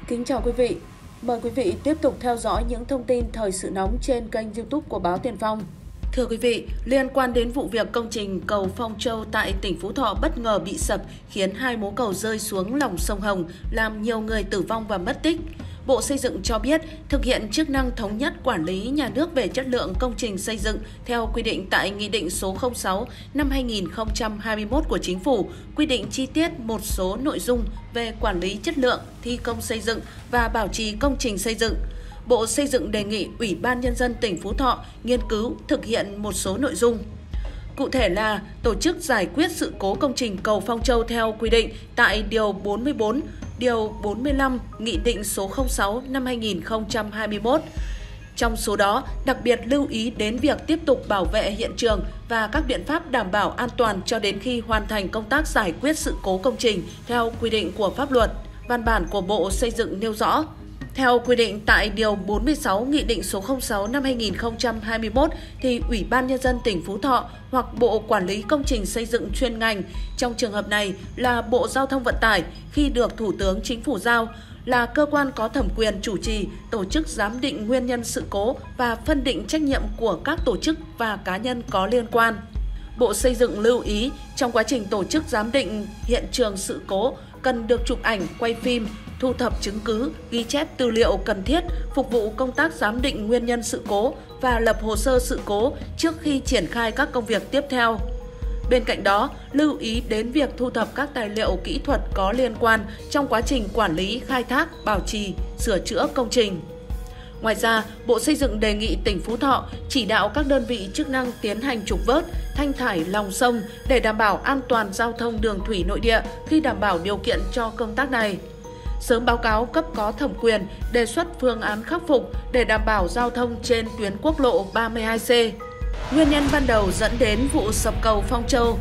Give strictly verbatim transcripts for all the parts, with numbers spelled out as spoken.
Kính chào quý vị. Mời quý vị tiếp tục theo dõi những thông tin thời sự nóng trên kênh YouTube của báo Tiền Phong. Thưa quý vị, liên quan đến vụ việc công trình cầu Phong Châu tại tỉnh Phú Thọ bất ngờ bị sập khiến hai mố cầu rơi xuống lòng sông Hồng, làm nhiều người tử vong và mất tích. Bộ Xây dựng cho biết thực hiện chức năng thống nhất quản lý nhà nước về chất lượng công trình xây dựng theo quy định tại Nghị định số không sáu năm hai nghìn không trăm hai mươi mốt của Chính phủ, quy định chi tiết một số nội dung về quản lý chất lượng, thi công xây dựng và bảo trì công trình xây dựng. Bộ Xây dựng đề nghị Ủy ban Nhân dân tỉnh Phú Thọ nghiên cứu thực hiện một số nội dung. Cụ thể là tổ chức giải quyết sự cố công trình cầu Phong Châu theo quy định tại Điều bốn mươi bốn, Điều bốn mươi lăm, Nghị định số không sáu năm hai nghìn không trăm hai mươi mốt. Trong số đó, đặc biệt lưu ý đến việc tiếp tục bảo vệ hiện trường và các biện pháp đảm bảo an toàn cho đến khi hoàn thành công tác giải quyết sự cố công trình theo quy định của pháp luật. Văn bản của Bộ Xây dựng nêu rõ, theo quy định tại Điều bốn mươi sáu Nghị định số không sáu năm hai nghìn không trăm hai mươi mốt thì Ủy ban Nhân dân tỉnh Phú Thọ hoặc Bộ Quản lý Công trình Xây dựng chuyên ngành, trong trường hợp này là Bộ Giao thông Vận tải khi được Thủ tướng Chính phủ giao, là cơ quan có thẩm quyền chủ trì, tổ chức giám định nguyên nhân sự cố và phân định trách nhiệm của các tổ chức và cá nhân có liên quan. Bộ Xây dựng lưu ý trong quá trình tổ chức giám định hiện trường sự cố cần được chụp ảnh, quay phim, thu thập chứng cứ, ghi chép tư liệu cần thiết phục vụ công tác giám định nguyên nhân sự cố và lập hồ sơ sự cố trước khi triển khai các công việc tiếp theo. Bên cạnh đó, lưu ý đến việc thu thập các tài liệu kỹ thuật có liên quan trong quá trình quản lý, khai thác, bảo trì, sửa chữa công trình. Ngoài ra, Bộ Xây dựng đề nghị tỉnh Phú Thọ chỉ đạo các đơn vị chức năng tiến hành trục vớt, thanh thải lòng sông để đảm bảo an toàn giao thông đường thủy nội địa khi đảm bảo điều kiện cho công tác này. Sớm báo cáo cấp có thẩm quyền đề xuất phương án khắc phục để đảm bảo giao thông trên tuyến quốc lộ ba mươi hai C. Nguyên nhân ban đầu dẫn đến vụ sập cầu Phong Châu.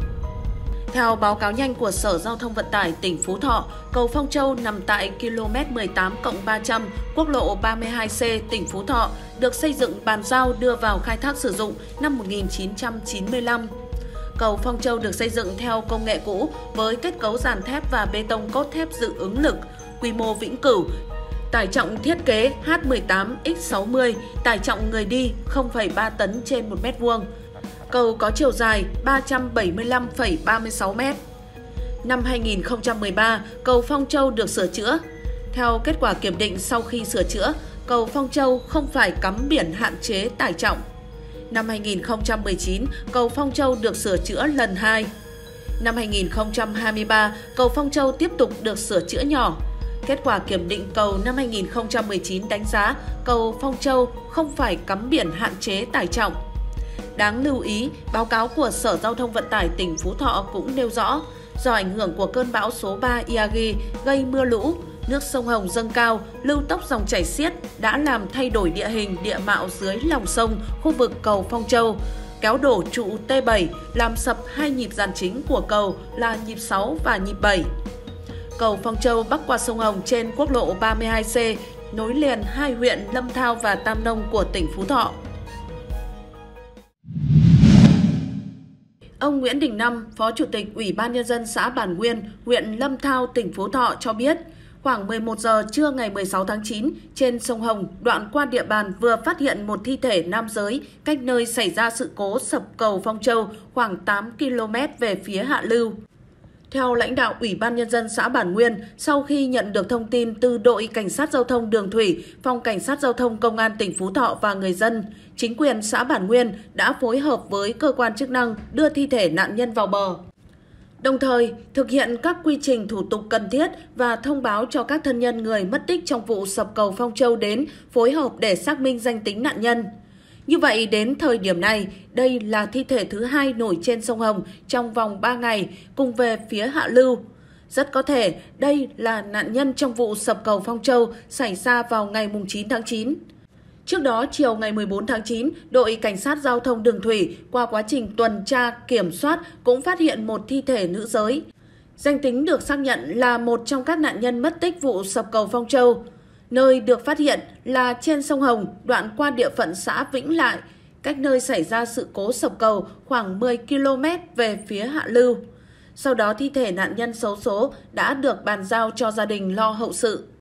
Theo báo cáo nhanh của Sở Giao thông Vận tải tỉnh Phú Thọ, cầu Phong Châu nằm tại km mười tám cộng ba trăm quốc lộ ba mươi hai C tỉnh Phú Thọ, được xây dựng bàn giao đưa vào khai thác sử dụng năm một nghìn chín trăm chín mươi lăm. Cầu Phong Châu được xây dựng theo công nghệ cũ với kết cấu dàn thép và bê tông cốt thép dự ứng lực, quy mô vĩnh cửu, tải trọng thiết kế H mười tám nhân sáu mươi, tải trọng người đi không phẩy ba tấn trên một mét vuông. Cầu có chiều dài ba trăm bảy mươi lăm phẩy ba mươi sáu mét. Năm hai nghìn không trăm mười ba, cầu Phong Châu được sửa chữa. Theo kết quả kiểm định sau khi sửa chữa, cầu Phong Châu không phải cắm biển hạn chế tải trọng. Năm hai nghìn không trăm mười chín, cầu Phong Châu được sửa chữa lần hai. Năm hai nghìn không trăm hai mươi ba, cầu Phong Châu tiếp tục được sửa chữa nhỏ. Kết quả kiểm định cầu năm hai nghìn không trăm mười chín đánh giá cầu Phong Châu không phải cắm biển hạn chế tải trọng. Đáng lưu ý, báo cáo của Sở Giao thông Vận tải tỉnh Phú Thọ cũng nêu rõ, do ảnh hưởng của cơn bão số ba Yagi gây mưa lũ, nước sông Hồng dâng cao, lưu tốc dòng chảy xiết đã làm thay đổi địa hình địa mạo dưới lòng sông khu vực cầu Phong Châu, kéo đổ trụ T bảy, làm sập hai nhịp dàn chính của cầu là nhịp sáu và nhịp bảy. Cầu Phong Châu bắc qua sông Hồng trên quốc lộ ba mươi hai C, nối liền hai huyện Lâm Thao và Tam Nông của tỉnh Phú Thọ. Ông Nguyễn Đình Năm, Phó Chủ tịch Ủy ban Nhân dân xã Bản Nguyên, huyện Lâm Thao, tỉnh Phú Thọ cho biết, khoảng mười một giờ trưa ngày mười sáu tháng chín, trên sông Hồng, đoạn qua địa bàn vừa phát hiện một thi thể nam giới cách nơi xảy ra sự cố sập cầu Phong Châu khoảng tám ki lô mét về phía hạ lưu. Theo lãnh đạo Ủy ban Nhân dân xã Bản Nguyên, sau khi nhận được thông tin từ đội Cảnh sát Giao thông Đường Thủy, Phòng Cảnh sát Giao thông Công an tỉnh Phú Thọ và người dân, chính quyền xã Bản Nguyên đã phối hợp với cơ quan chức năng đưa thi thể nạn nhân vào bờ. Đồng thời, thực hiện các quy trình thủ tục cần thiết và thông báo cho các thân nhân người mất tích trong vụ sập cầu Phong Châu đến phối hợp để xác minh danh tính nạn nhân. Như vậy, đến thời điểm này, đây là thi thể thứ hai nổi trên sông Hồng trong vòng ba ngày cùng về phía hạ lưu. Rất có thể đây là nạn nhân trong vụ sập cầu Phong Châu xảy ra vào ngày chín tháng chín. Trước đó, chiều ngày mười bốn tháng chín, đội Cảnh sát Giao thông Đường Thủy qua quá trình tuần tra kiểm soát cũng phát hiện một thi thể nữ giới. Danh tính được xác nhận là một trong các nạn nhân mất tích vụ sập cầu Phong Châu. Nơi được phát hiện là trên sông Hồng, đoạn qua địa phận xã Vĩnh Lại, cách nơi xảy ra sự cố sập cầu khoảng mười ki lô mét về phía hạ lưu. Sau đó thi thể nạn nhân xấu số đã được bàn giao cho gia đình lo hậu sự.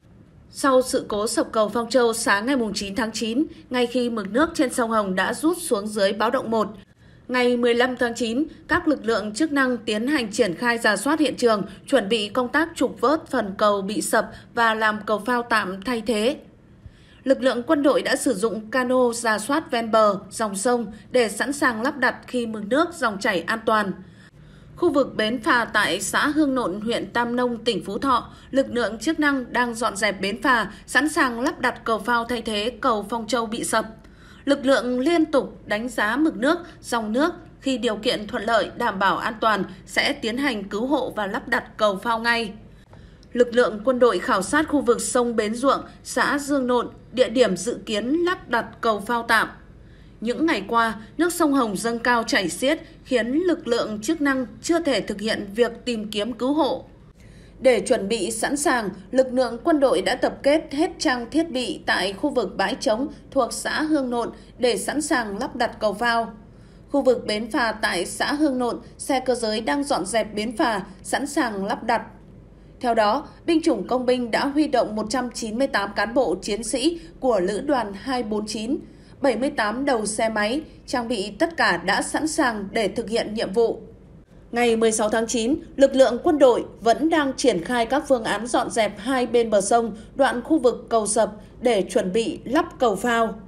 Sau sự cố sập cầu Phong Châu sáng ngày chín tháng chín, ngay khi mực nước trên sông Hồng đã rút xuống dưới báo động một, ngày mười lăm tháng chín, các lực lượng chức năng tiến hành triển khai rà soát hiện trường, chuẩn bị công tác trục vớt phần cầu bị sập và làm cầu phao tạm thay thế. Lực lượng quân đội đã sử dụng cano rà soát ven bờ, dòng sông để sẵn sàng lắp đặt khi mực nước dòng chảy an toàn. Khu vực bến phà tại xã Hương Nộn, huyện Tam Nông, tỉnh Phú Thọ, lực lượng chức năng đang dọn dẹp bến phà, sẵn sàng lắp đặt cầu phao thay thế cầu Phong Châu bị sập. Lực lượng liên tục đánh giá mực nước, dòng nước, khi điều kiện thuận lợi đảm bảo an toàn sẽ tiến hành cứu hộ và lắp đặt cầu phao ngay. Lực lượng quân đội khảo sát khu vực sông Bến Ruộng, xã Dương Nộn, địa điểm dự kiến lắp đặt cầu phao tạm. Những ngày qua, nước sông Hồng dâng cao chảy xiết khiến lực lượng chức năng chưa thể thực hiện việc tìm kiếm cứu hộ. Để chuẩn bị sẵn sàng, lực lượng quân đội đã tập kết hết trang thiết bị tại khu vực bãi trống thuộc xã Hương Nộn để sẵn sàng lắp đặt cầu phao. Khu vực bến phà tại xã Hương Nộn, xe cơ giới đang dọn dẹp bến phà, sẵn sàng lắp đặt. Theo đó, binh chủng công binh đã huy động một trăm chín mươi tám cán bộ chiến sĩ của Lữ đoàn hai bốn chín, bảy mươi tám đầu xe máy, trang bị tất cả đã sẵn sàng để thực hiện nhiệm vụ. Ngày mười sáu tháng chín, lực lượng quân đội vẫn đang triển khai các phương án dọn dẹp hai bên bờ sông, đoạn khu vực cầu sập để chuẩn bị lắp cầu phao.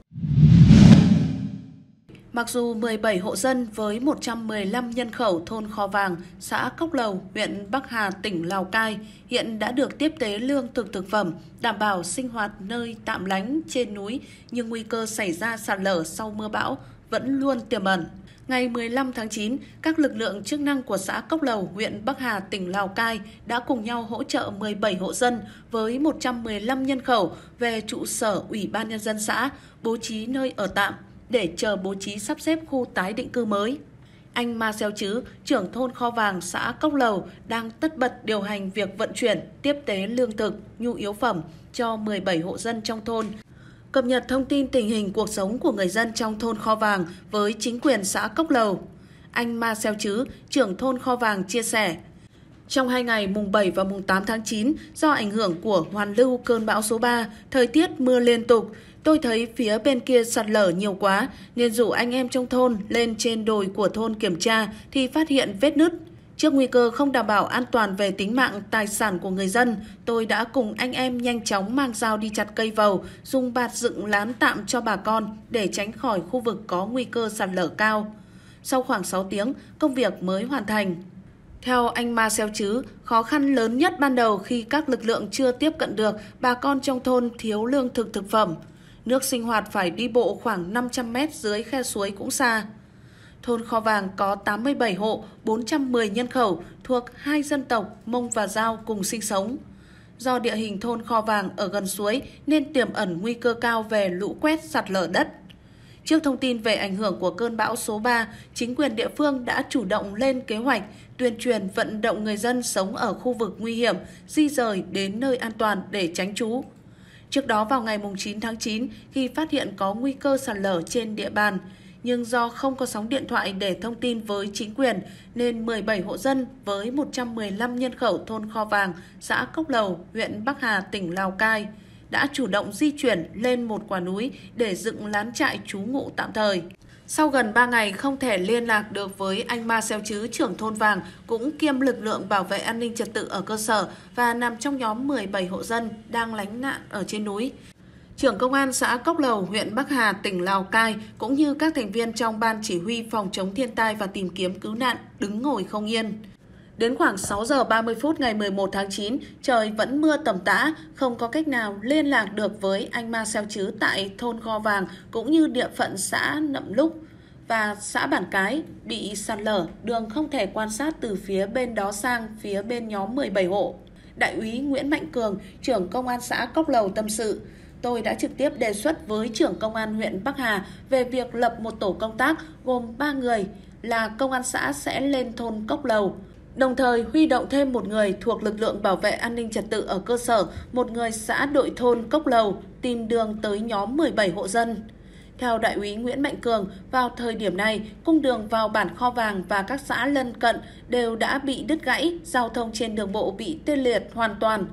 Mặc dù mười bảy hộ dân với một trăm mười lăm nhân khẩu thôn Kho Vàng, xã Cốc Lầu, huyện Bắc Hà, tỉnh Lào Cai hiện đã được tiếp tế lương thực thực phẩm, đảm bảo sinh hoạt nơi tạm lánh trên núi, nhưng nguy cơ xảy ra sạt lở sau mưa bão vẫn luôn tiềm ẩn. Ngày mười lăm tháng chín, các lực lượng chức năng của xã Cốc Lầu, huyện Bắc Hà, tỉnh Lào Cai đã cùng nhau hỗ trợ mười bảy hộ dân với một trăm mười lăm nhân khẩu về trụ sở Ủy ban Nhân dân xã, bố trí nơi ở tạm, để chờ bố trí sắp xếp khu tái định cư mới. Anh Ma Xeo Chứ, trưởng thôn Kho Vàng, xã Cốc Lầu, đang tất bật điều hành việc vận chuyển, tiếp tế lương thực, nhu yếu phẩm cho mười bảy hộ dân trong thôn. Cập nhật thông tin tình hình cuộc sống của người dân trong thôn Kho Vàng với chính quyền xã Cốc Lầu. Anh Ma Xeo Chứ, trưởng thôn Kho Vàng chia sẻ, trong hai ngày mùng bảy và mùng tám tháng chín, do ảnh hưởng của hoàn lưu cơn bão số ba, thời tiết mưa liên tục, tôi thấy phía bên kia sạt lở nhiều quá nên rủ anh em trong thôn lên trên đồi của thôn kiểm tra thì phát hiện vết nứt. Trước nguy cơ không đảm bảo an toàn về tính mạng, tài sản của người dân, tôi đã cùng anh em nhanh chóng mang dao đi chặt cây vầu, dùng bạt dựng lán tạm cho bà con để tránh khỏi khu vực có nguy cơ sạt lở cao. Sau khoảng sáu tiếng, công việc mới hoàn thành. Theo anh Ma Xeo Chứ, khó khăn lớn nhất ban đầu khi các lực lượng chưa tiếp cận được, bà con trong thôn thiếu lương thực thực phẩm. Nước sinh hoạt phải đi bộ khoảng năm trăm mét dưới khe suối cũng xa. Thôn Kho Vàng có tám mươi bảy hộ, bốn trăm mười nhân khẩu thuộc hai dân tộc Mông và Dao cùng sinh sống. Do địa hình thôn Kho Vàng ở gần suối nên tiềm ẩn nguy cơ cao về lũ quét, sạt lở đất. Trước thông tin về ảnh hưởng của cơn bão số ba, chính quyền địa phương đã chủ động lên kế hoạch, tuyên truyền vận động người dân sống ở khu vực nguy hiểm, di rời đến nơi an toàn để tránh trú. Trước đó vào ngày chín tháng chín, khi phát hiện có nguy cơ sạt lở trên địa bàn, nhưng do không có sóng điện thoại để thông tin với chính quyền, nên mười bảy hộ dân với một trăm mười lăm nhân khẩu thôn Kho Vàng, xã Cốc Lầu, huyện Bắc Hà, tỉnh Lào Cai đã chủ động di chuyển lên một quả núi để dựng lán trại trú ngụ tạm thời. Sau gần ba ngày không thể liên lạc được với anh Ma Xeo Chứ, trưởng thôn Vàng, cũng kiêm lực lượng bảo vệ an ninh trật tự ở cơ sở và nằm trong nhóm mười bảy hộ dân đang lánh nạn ở trên núi, trưởng công an xã Cốc Lầu, huyện Bắc Hà, tỉnh Lào Cai cũng như các thành viên trong ban chỉ huy phòng chống thiên tai và tìm kiếm cứu nạn đứng ngồi không yên. Đến khoảng sáu giờ ba mươi phút ngày mười một tháng chín, trời vẫn mưa tầm tã, không có cách nào liên lạc được với anh Ma Xeo Chứ tại thôn Kho Vàng cũng như địa phận xã Nậm Lúc và xã Bản Cái bị sạt lở, đường không thể quan sát từ phía bên đó sang phía bên nhóm mười bảy hộ. Đại úy Nguyễn Mạnh Cường, trưởng công an xã Cốc Lầu tâm sự, tôi đã trực tiếp đề xuất với trưởng công an huyện Bắc Hà về việc lập một tổ công tác gồm ba người là công an xã sẽ lên thôn Cốc Lầu, đồng thời huy động thêm một người thuộc lực lượng bảo vệ an ninh trật tự ở cơ sở, một người xã đội thôn Cốc Lầu tìm đường tới nhóm mười bảy hộ dân. Theo đại úy Nguyễn Mạnh Cường, vào thời điểm này, cung đường vào bản Kho Vàng và các xã lân cận đều đã bị đứt gãy, giao thông trên đường bộ bị tê liệt hoàn toàn.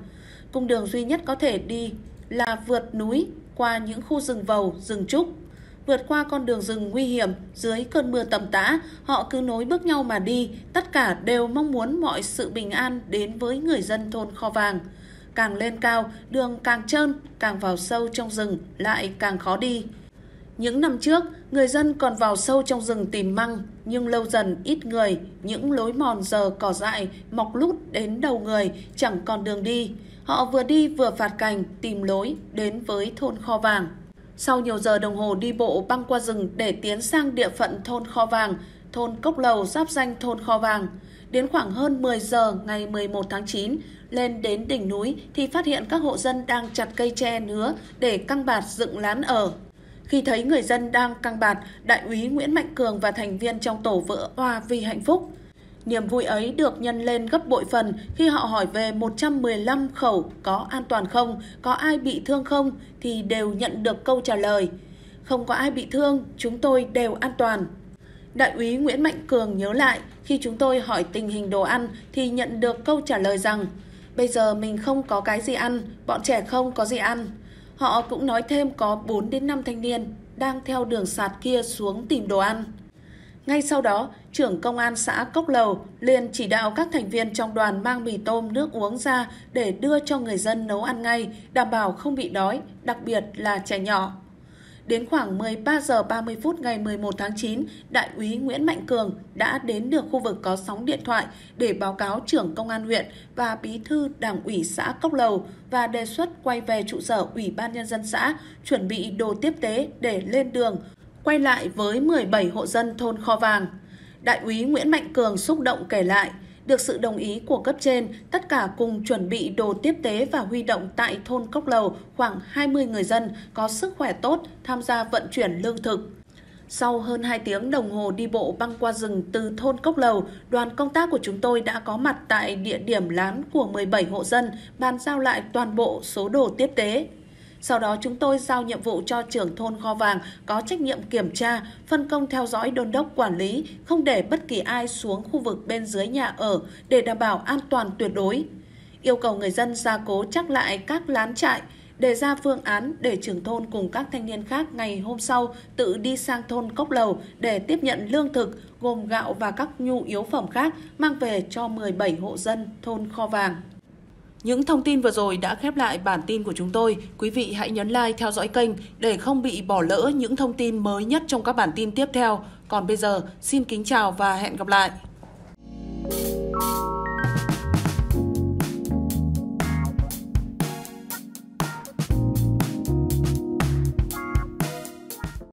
cung đường duy nhất có thể đi là vượt núi qua những khu rừng vầu, rừng trúc. Vượt qua con đường rừng nguy hiểm dưới cơn mưa tầm tã, họ cứ nối bước nhau mà đi, tất cả đều mong muốn mọi sự bình an đến với người dân thôn Kho Vàng. Càng lên cao, đường càng trơn, càng vào sâu trong rừng lại càng khó đi. Những năm trước, người dân còn vào sâu trong rừng tìm măng, nhưng lâu dần ít người, những lối mòn giờ cỏ dại mọc lút đến đầu người, chẳng còn đường đi. Họ vừa đi vừa phạt cành, tìm lối đến với thôn Kho Vàng. Sau nhiều giờ đồng hồ đi bộ băng qua rừng để tiến sang địa phận thôn Kho Vàng, thôn Cốc Lầu giáp danh thôn Kho Vàng. Đến khoảng hơn mười giờ ngày mười một tháng chín, lên đến đỉnh núi thì phát hiện các hộ dân đang chặt cây tre nứa để căng bạt dựng lán ở. Khi thấy người dân đang căng bạt, Đại úy Nguyễn Mạnh Cường và thành viên trong tổ vỡ òa vì hạnh phúc. Niềm vui ấy được nhân lên gấp bội phần khi họ hỏi về một trăm mười lăm khẩu có an toàn không, có ai bị thương không, thì đều nhận được câu trả lời: không có ai bị thương, chúng tôi đều an toàn. Đại úy Nguyễn Mạnh Cường nhớ lại, khi chúng tôi hỏi tình hình đồ ăn thì nhận được câu trả lời rằng bây giờ mình không có cái gì ăn, bọn trẻ không có gì ăn. Họ cũng nói thêm có bốn đến năm thanh niên đang theo đường sạt kia xuống tìm đồ ăn. Ngay sau đó, trưởng công an xã Cốc Lầu liền chỉ đạo các thành viên trong đoàn mang mì tôm nước uống ra để đưa cho người dân nấu ăn ngay, đảm bảo không bị đói, đặc biệt là trẻ nhỏ. Đến khoảng mười ba giờ ba mươi phút ngày mười một tháng chín, Đại úy Nguyễn Mạnh Cường đã đến được khu vực có sóng điện thoại để báo cáo trưởng công an huyện và bí thư đảng ủy xã Cốc Lầu và đề xuất quay về trụ sở Ủy ban Nhân dân xã, chuẩn bị đồ tiếp tế để lên đường, quay lại với mười bảy hộ dân thôn Kho Vàng. Đại úy Nguyễn Mạnh Cường xúc động kể lại, được sự đồng ý của cấp trên, tất cả cùng chuẩn bị đồ tiếp tế và huy động tại thôn Cốc Lầu khoảng hai mươi người dân có sức khỏe tốt tham gia vận chuyển lương thực. Sau hơn hai tiếng đồng hồ đi bộ băng qua rừng từ thôn Cốc Lầu, đoàn công tác của chúng tôi đã có mặt tại địa điểm lán của mười bảy hộ dân, bàn giao lại toàn bộ số đồ tiếp tế. Sau đó chúng tôi giao nhiệm vụ cho trưởng thôn Kho Vàng có trách nhiệm kiểm tra, phân công theo dõi đôn đốc quản lý, không để bất kỳ ai xuống khu vực bên dưới nhà ở để đảm bảo an toàn tuyệt đối. Yêu cầu người dân gia cố chắc lại các lán trại, đề ra phương án để trưởng thôn cùng các thanh niên khác ngày hôm sau tự đi sang thôn Cốc Lầu để tiếp nhận lương thực gồm gạo và các nhu yếu phẩm khác mang về cho mười bảy hộ dân thôn Kho Vàng. Những thông tin vừa rồi đã khép lại bản tin của chúng tôi. Quý vị hãy nhấn like theo dõi kênh để không bị bỏ lỡ những thông tin mới nhất trong các bản tin tiếp theo. Còn bây giờ, xin kính chào và hẹn gặp lại!